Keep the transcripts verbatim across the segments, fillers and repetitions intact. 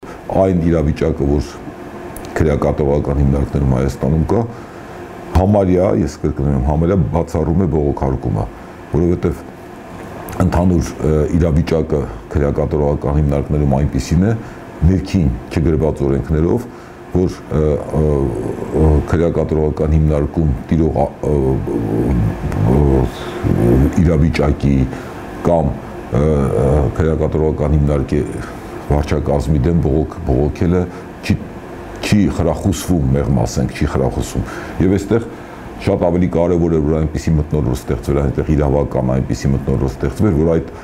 Այն իրավիճակը, որ քրեակատարողական հիմնարկներում Հայաստանում կա, համարյա, ես կրկնում եմ, համարյա բացառում է բողոքարկումը, որովհետև ընդհանուր իրավիճակը քրեակատարողական հիմնարկներում այնպիսին է, ներքին չգրված օրենքներով, որ քրեակատարողական հիմնարկում տիրող իրավիճակի կամ քրեակատարողական հիմնարկի վարչակազմի դեմ բողոքելը չի խրախուսվում, մեղմ ասենք, չի խրախուսվում։ Եվ այստեղ շատ ավելի կարևոր է, որ այնպիսի մթնոլորտ ստեղծվեր, այնտեղ իրավական այնպիսի մթնոլորտ ստեղծվեր, որ այդ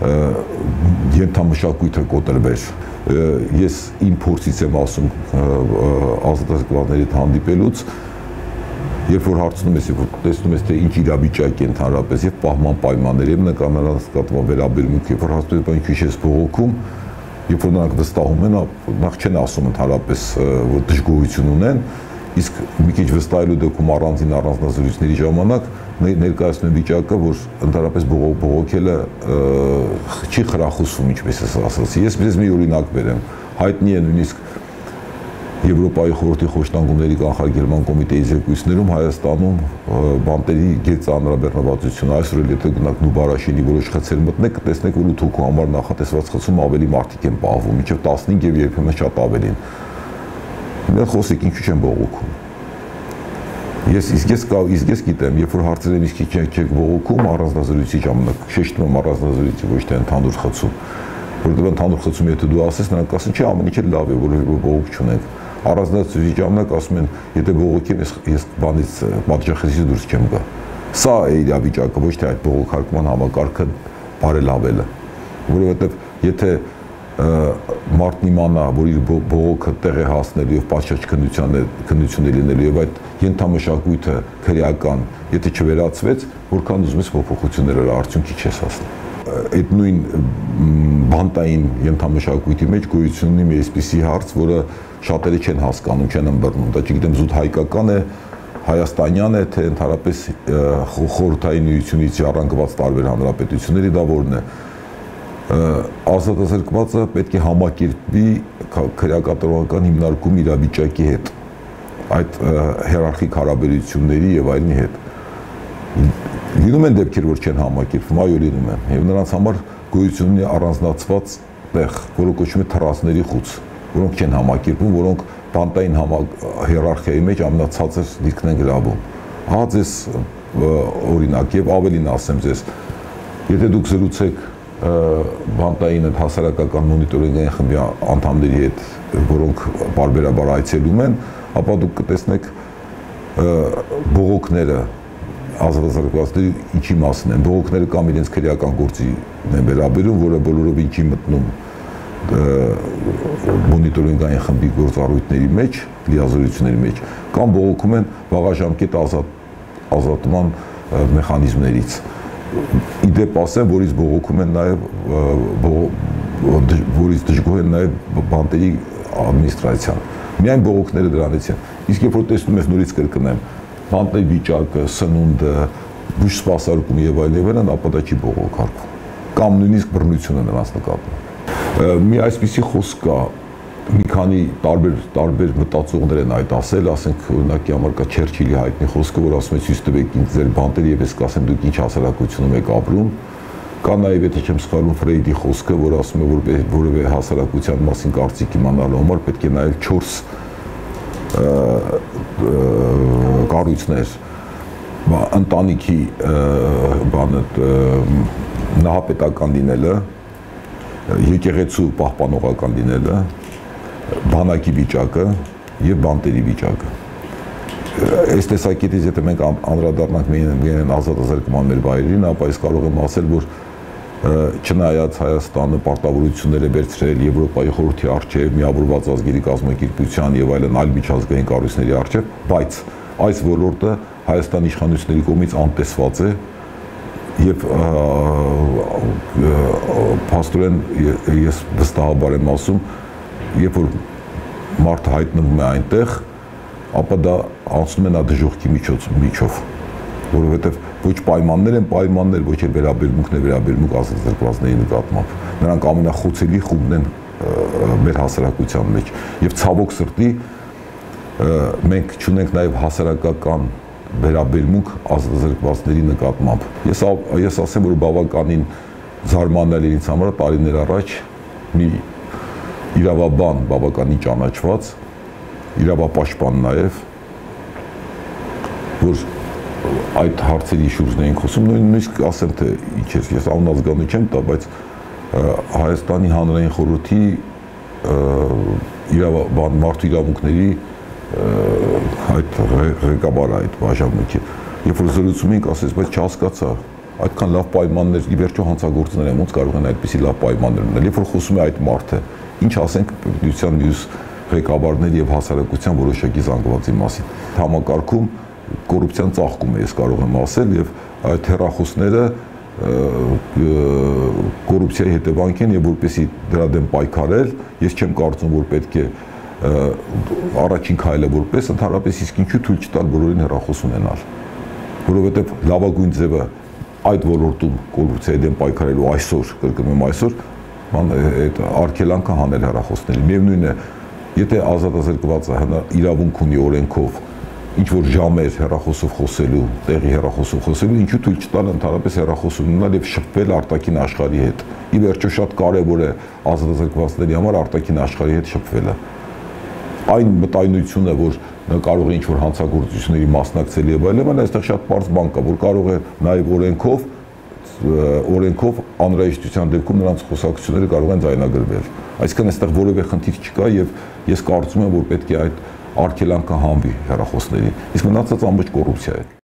ենթամշակույթը կոտրվեր։ Ես իմ փորձից եմ ասում ազատազրկվածների հետ հանդիպելուց, երբ որ հարցնում ես, երբ տեսնում ես, թե ինչ իրավիճակ է ընդհանրապես եւ պահման պայմաններ եմ նկարահանական վերաբերմունք, երբ որ հարցնում ես, ինչ ես բողոքում, երբ որ նրանք վստահում են, նախ չեն ասում ընդհանրապես, որ դժգոհություն ունեն, իսկ մի քիչ վստահելու դեպքում առանձին առանձնազրույցների ժամանակ ներկայացնում են վիճակը, որ ընդհանրապես բողոքելը չի խրախուսվում, ինչպես ես ասացի։ Ես մեզ մի օրինակ բերեմ, հայտնի է նույնիսկ Եվրոպայի խորհրդի խոշտանգումների կանխարգելման կոմիտեի զեկույցներում Հայաստանում բանտերի գետ ծանրաբեռնվածությունը, այսօր էլ եթե գնաք Նուբարաշինի որոշ խցեր մտնեք, կտեսնեք, որ ութ հոգու համար նախատեսված խցում ավելի մարդիկ են պահվում, մինչև տասնհինգ եւ երբեմն շատ ավելին։ Մենք խոսեք ինչու չեն բողոքում։ Ես իսկ ես իսկ ես գիտեմ, երբ որ հարցեր եմ իսկ չեք բողոքում առանձնազրույցի ժամանակ, շեշտում եմ առանձնազրույցի, ոչ թե ընդհանուր խցում, որովհետև ընդհանուր խցում եթե դու ասես, նրանք ասեն, չէ, ամեն ինչ էլ լավ է, որ բողոք չունենք։ Առանձնազրույցի ժամանակ ասում են, եթե բողոքեմ, ես ես բանից պատժախոսից դուրս չեմ գա։ Սա է իրավիճակը, ոչ թե այդ բողոքարկման համակարգը բարելավելը, որովհետև եթե մարդն իմանա, որ իր բողոքը տեղ է հասնելու եւ պատշաճ քննություն է լինելու եւ այդ ենթամշակույթը քրեական, եթե չվերացվեց, որքան ուզում ես փոփոխություններ արդյունքի չես հասնի։ Այդ նույն բանտային ենթամշակույթի մեջ գոյություն ունի մի այսպիսի հարց, որը շատերը չեն հասկանում, չեն ըմբռնում, դա չգիտեմ զուտ հայկական է, հայաստանյան է, թե ընդհանրապես խորհրդային միությունից ժառանգված տարբեր հանրապետությունների դա որն է։ Ազատազրկվածը պետք է համակերպվի քրեակատարողական հիմնարկում իրավիճակի հետ, այդ հիերարխիկ հարաբերությունների եւ այլնի հետ։ Լինում են դեպքեր, որ չեն համակերպվում, այո, լինում են, եւ նրանց համար գոյություն ունի առանձնացված տեղ, որը կոչվում է թռածների խուց, որոնք չեն համակերպվում, որոնք բանտային հիերարխիայի մեջ ամենացածր դիրքն են գրավում։ Հա ձեզ օրինակ եւ ավելին ասեմ ձեզ, եթե դուք զրուցեք բանտային այդ հասարակական մոնիտորինգային խմբի անդամների հետ, որոնք բարբերաբար այցելում են, ապա դուք կտեսնեք բողոքները ազատազրկվածների ինչի մասն են, բողոքները կամ իրենց քրեական գործին են վերաբերում, որը բոլորով ինչի մտնում մոնիտորինգային խմբի գործառույթների մեջ, լիազորությունների մեջ, կամ բողոքում են վաղաժամկետ ազատման մեխանիզմներից։ Իդեպ ասեմ, որից բողոքում են նաև, որից դժգոհ են նաև բանտերի ադմինիստրացիան։ Միայն բողոքները դրանից են։ Իսկ երբ որ տեսնում ես նորից կրկնեմ, բանտերի վիճակը, սնունդը, բուժ սպասարկումը եւ այլն եւ այլն, ապա դա չի բողոքարկվում։ Կամ նույնիսկ բռնությունը նրանց նկատմամբ։ Մի այսպիսի խոսք կա, մի քանի տարբեր տարբեր մտածողներ են այդ ասել, ասենք օրինակի համար կա Չերչիլի հայտնի խոսքը, որ ասում է ցույց տվեք ինձ ձեր բանտերը եւ ես կասեմ դուք ինչ հասարակությունում եք ապրում։ Կա նաեւ եթե չեմ սխալվում Ֆրեյդի խոսքը, որ ասում է որ որևէ հասարակության մասին կարծիք իմանալու համար պետք է նայել չորս կառույցներ, ընտանիքի բանը նահապետական լինելը, եկեղեցու պահպանողական լինելը, բանակի վիճակը եւ բանտերի վիճակը։ Այս տեսակետից եթե մենք անդրադառնանք միայն ազատազրկման մեր վայրերին, ապա ես կարող եմ ասել, որ չնայած Հայաստանը պարտավորություններ է վերցրել Եվրոպայի խորհրդի առջև, միավորված ազգերի կազմակերպության եւ այլն այլ միջազգային կառույցների առջև, բայց այս ոլորտը Հայաստանի իշխանությունների կողմից անտեսված է եւ փաստորեն ես վստահաբար եմ ասում, երբ որ մարդը հայտնվում է այնտեղ, ապա դա անցնում է նա դժոխքի միջով, որովհետեւ ոչ պայմաններ են պայմաններ, ոչ էլ վերաբերմունքն է վերաբերմունք ազատազրկվածների նկատմամբ։ Նրանք ամենախոցելի խումբն են մեր հասարակության մեջ եւ ցավոք սրտի մենք չունենք նաեւ հասարակական վերաբերմունք ազատազրկվածների նկատմամբ։ Ես ես ասեմ, որ բավականին զարմանալի ինձ համար տարիներ առաջ մի իրավաբան բավականին ճանաչված, իրավապաշտպան նաեւ, որ այդ հարցերի շուրջն էին խոսում, նույնիսկ ասեմ թե ինչ է, ես անազգանունի չեմ տա, բայց Հայաստանի Հանրային խորհրդի իրավաբան մարդու իրավունքների այդ ղեկավարը այդ բաժանմունքի, երբ որ զրուցում ենք, ասես, բայց չհասկացա, այդքան լավ պայմաններ, ի վերջո հանցագործներ են, ոնց կարող են այդպիսի լավ պայմաններ ունենալ, երբ որ խոսում է այդ մարդը, ինչ ասենք պետության մյուս ղեկավարների եւ հասարակության որոշակի զանգվածի մասին։ Համակարգում կոռուպցիան ծաղկում է, ես կարող եմ ասել, եւ այդ հեռախոսները կոռուպցիայի հետևանք են եւ որպեսզի դրա դեմ պայքարել, ես չեմ կարծում, որ պետք է առաջին քայլը որպես ընդհանրապես իսկ ինչու թույլ չտալ բոլորին հեռախոս ունենալ, որովհետեւ լավագույն ձևը այդ ոլորտում կոռուպցիայի դեմ պայքարելու այսօր, կրկնում եմ այսօր, այդ արգելանքը հանել հեռախոսների։ Միևնույն է, եթե ազատազրկվածը իրավունք ունի օրենքով ինչ որ ժամեր հեռախոսով խոսելու, տեղի հեռախոսով խոսելու, ինչու թույլ չտալ ընդհանրապես հեռախոս ունենալ եւ շփվել արտաքին աշխարհի հետ։ Ի վերջո շատ կարեւոր է ազատազրկվածների համար արտաքին աշխարհի հետ շփվելը։ Այն մտայնությունը, որ կարող է ինչ որ հանցագործությունների մասնակցել եւ այլն, այստեղ շատ པարզ բան կա, որ կարող է նաեւ օրենքով օրենքով անհրաժեշտության դեպքում նրանց խոսակցությունները կարող են ձայնագրվել։ Այսինքն այստեղ որևէ խնդիր չկա եւ ես կարծում եմ, որ պետք է այդ արգելանքը հանվի հեռախոսներին, իսկ մնացած ամբողջ կոռուպցիա է։